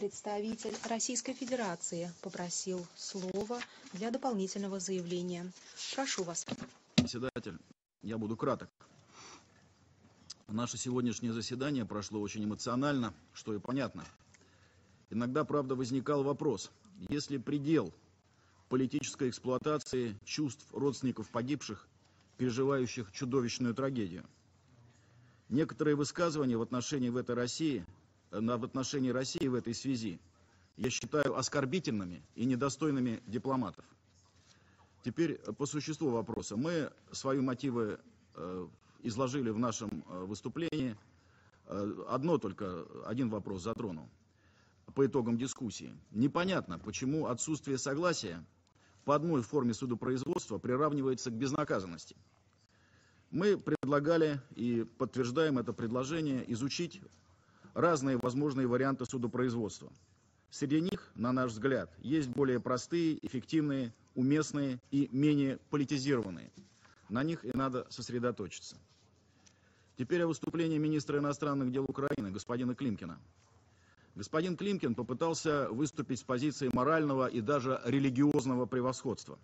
Представитель Российской Федерации попросил слова для дополнительного заявления. Прошу вас. Председатель, я буду краток. Наше сегодняшнее заседание прошло очень эмоционально, что и понятно. Иногда, правда, возникал вопрос, есть ли предел политической эксплуатации чувств родственников погибших, переживающих чудовищную трагедию. Некоторые высказывания в отношении России в этой связи я считаю оскорбительными и недостойными дипломатов. Теперь по существу вопроса. Мы свои мотивы изложили в нашем выступлении. Один вопрос затронул по итогам дискуссии. Непонятно, почему отсутствие согласия по одной форме судопроизводства приравнивается к безнаказанности. Мы предлагали и подтверждаем это предложение изучить разные возможные варианты судопроизводства. Среди них, на наш взгляд, есть более простые, эффективные, уместные и менее политизированные. На них и надо сосредоточиться. Теперь о выступлении министра иностранных дел Украины, господина Климкина. Господин Климкин попытался выступить с позиции морального и даже религиозного превосходства.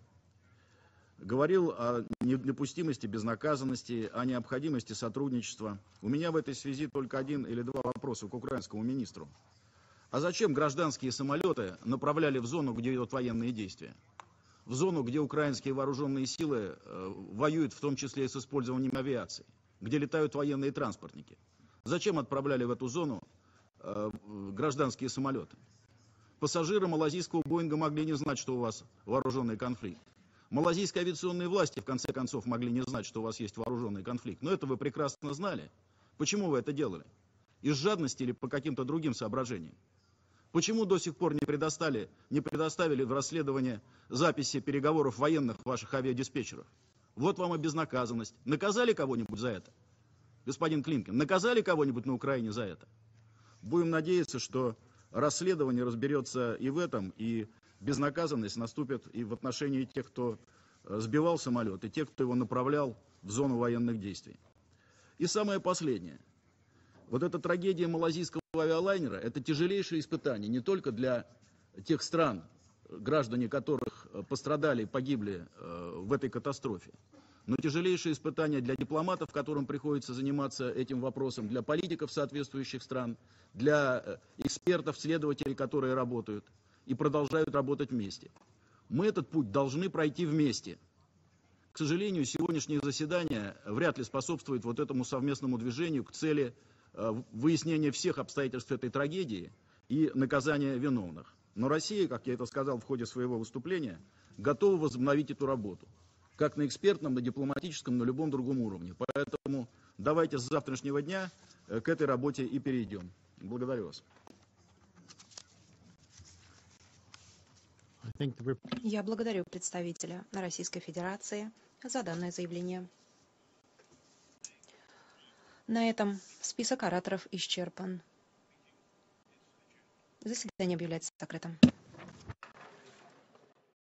Говорил о недопустимости безнаказанности, о необходимости сотрудничества. У меня в этой связи только один или два вопроса к украинскому министру. А зачем гражданские самолеты направляли в зону, где идут военные действия? В зону, где украинские вооруженные силы воюют, в том числе и с использованием авиации, где летают военные транспортники. Зачем отправляли в эту зону гражданские самолеты? Пассажиры малазийского Боинга могли не знать, что у вас вооруженный конфликт. Малазийские авиационные власти, в конце концов, могли не знать, что у вас есть вооруженный конфликт. Но это вы прекрасно знали. Почему вы это делали? Из жадности или по каким-то другим соображениям? Почему до сих пор не предоставили в расследование записи переговоров военных ваших авиадиспетчеров? Вот вам и безнаказанность. Наказали кого-нибудь за это? Господин Климкин, наказали кого-нибудь на Украине за это? Будем надеяться, что расследование разберется и в этом, и безнаказанность наступит и в отношении тех, кто сбивал самолет, и тех, кто его направлял в зону военных действий. И самое последнее. Вот эта трагедия малазийского авиалайнера – это тяжелейшее испытание не только для тех стран, граждане которых пострадали и погибли в этой катастрофе, но тяжелейшее испытание для дипломатов, которым приходится заниматься этим вопросом, для политиков соответствующих стран, для экспертов, следователей, которые работают и продолжают работать вместе. Мы этот путь должны пройти вместе. К сожалению, сегодняшнее заседание вряд ли способствует вот этому совместному движению к цели выяснения всех обстоятельств этой трагедии и наказания виновных. Но Россия, как я это сказал в ходе своего выступления, готова возобновить эту работу. Как на экспертном, на дипломатическом, на любом другом уровне. Поэтому давайте с завтрашнего дня к этой работе и перейдем. Благодарю вас. Я благодарю представителя Российской Федерации за данное заявление. На этом список ораторов исчерпан. Заседание объявляется закрытым.